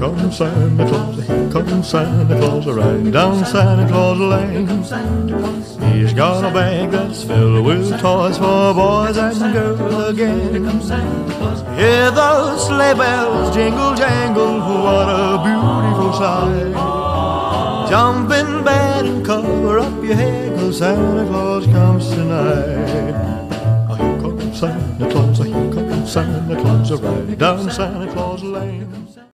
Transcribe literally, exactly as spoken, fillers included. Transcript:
comes Santa Claus, here comes Santa Claus, right down Santa Claus Lane. He's got a bag that's filled with toys for boys and girls again. Hear those sleigh bells jingle jangle, what a beautiful sight. Jump in bed and cover up your head, 'cause Santa Claus comes tonight. Oh, here comes Santa Claus, here comes Santa Claus, right down Santa Claus Lane.